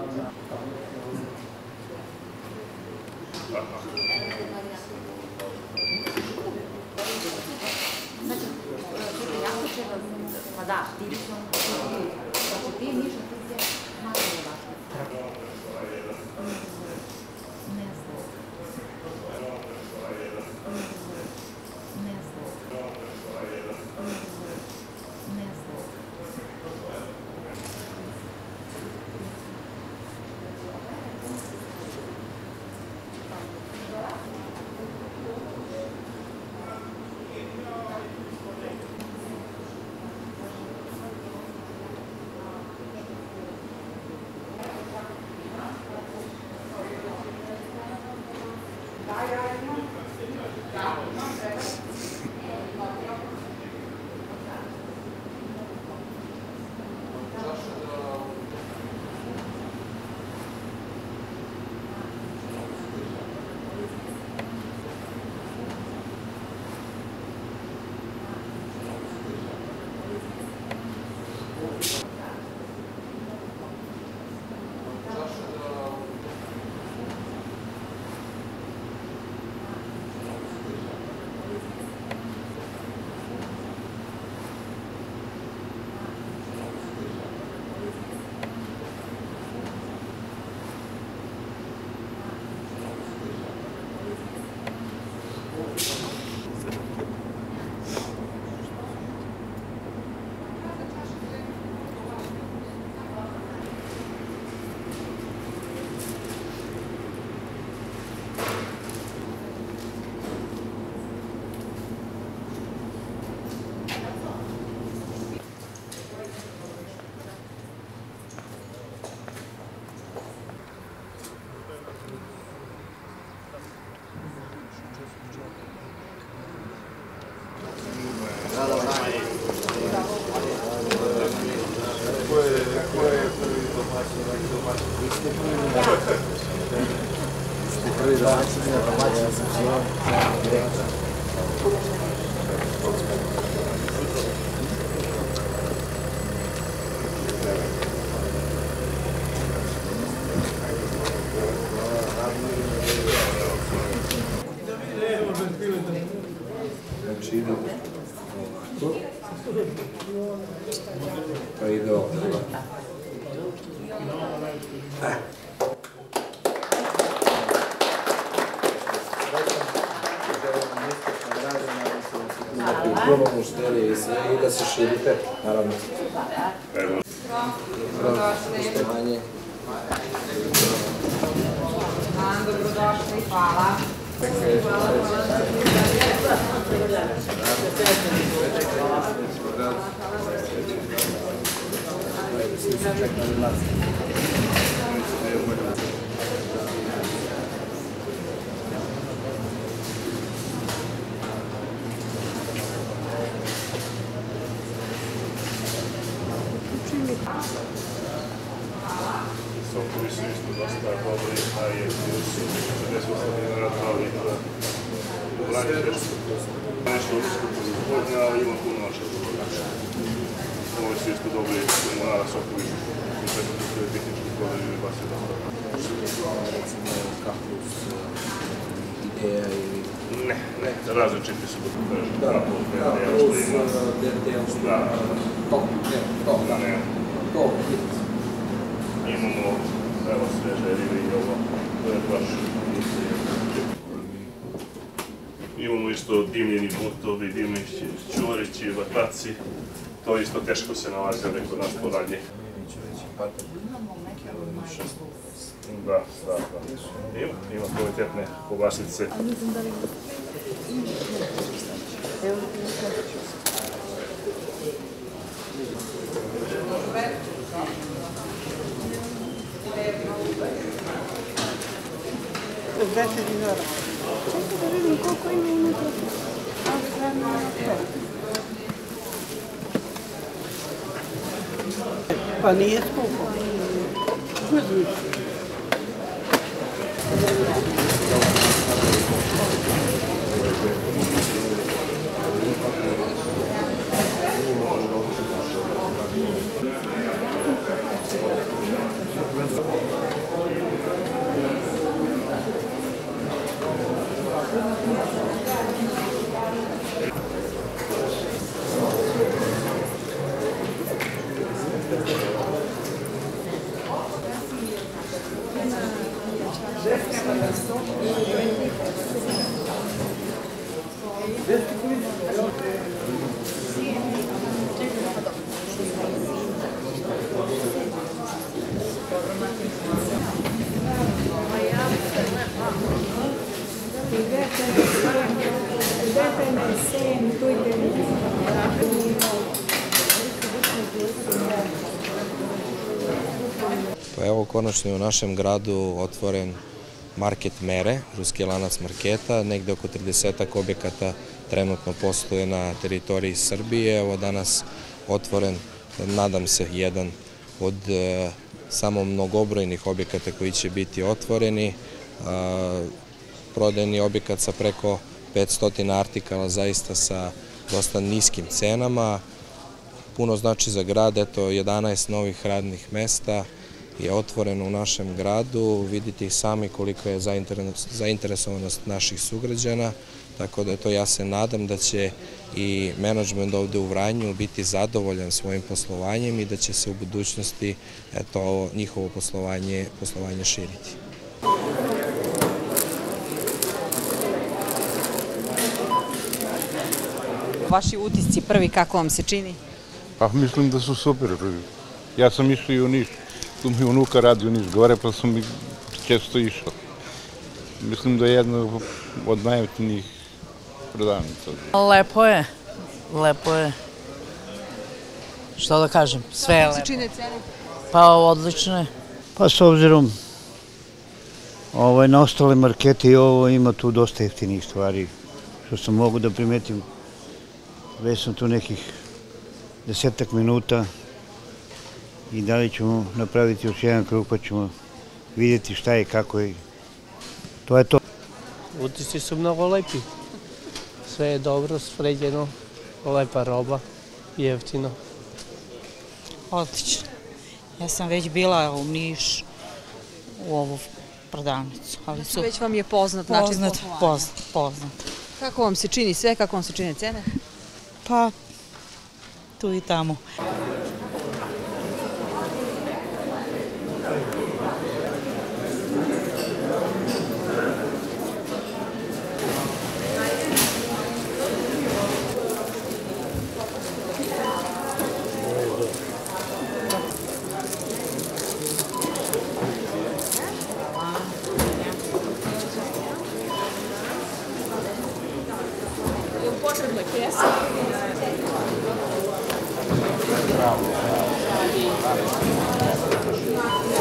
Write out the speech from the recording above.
Pa da, ti su znači ti ništa ti se malo ovako. Ne znam. Ne znam. Ne znam. Prvi domaćin sam živan, direktor. Znači ide ovako, pa ide ovako. Puno mušterije i sve i da se širite, naravno. Dobrodošli. Dobrodošli, hvala. Sokovi su isto dosta dobri, a je su 48 dinara pravi u Vranje nešto usko proizvodnja, ali ima puno naša zbog. Ovi su isto dobri limonada, sokovi, konkretno tu je tehnički prodaju i vas je dosta. Recimo kaktus, ideja ili... Ne, različiti su dok kažem. Da, kaktus, DDL, to, imamo, evo sveže ribe i ovo, to je baš... Imamo isto dimljeni butovi, dimljeni ćurići, vataci, to isto teško se nalazi ovdje kod nas po radnje. Da. Ima kvalitetne kobasice. Čekaj da vidim koliko ima unutra. Pa nije skupo. Thank you. Pa evo, konačno je u našem gradu otvoren market Mere, ruski lanac marketa, negde oko 30 objekata trenutno postoje na teritoriji Srbije. Evo danas otvoren, nadam se, jedan od samo mnogobrojnih objekata koji će biti otvoreni. Prodajni objekat sa preko 500 artikala, zaista sa dosta niskim cenama. Puno znači za grad, eto 11 novih radnih mesta je otvoreno u našem gradu. Vidite i sami koliko je zainteresovanost naših sugrađana, tako da ja se nadam da će i menadžment ovde u Vranju biti zadovoljan svojim poslovanjem i da će se u budućnosti njihovo poslovanje širiti. Vaši utisci prvi, kako vam se čini? Pa mislim da su super. Ja sam išao i u Niš. Tu mi unuka radi u Niš gore, pa sam i često išao. Mislim da je jedno od najjeftinijih prodavnica. Lepo je. Lepo je. Što da kažem, sve je lepo. Kako se čine cene? Pa odlično. Pa s obzirom na ostale markete i ovo ima tu dosta jeftinih stvari. Što sam mogu da primetim, već sam tu nekih 10 minuta i da li ćemo napraviti još jedan krug pa ćemo vidjeti šta je, kako je. To je to. Utisci su mnogo lepi. Sve je dobro, sređeno, lepa roba, jeftino. Odlično. Ja sam već bila u Niš u ovu prodavnicu. Već vam je poznat način poslovanja? Poznat. Kako vam se čini sve, kako vam se čine cene? Pa, tu i tamo. Potrebna kesa. Bravo.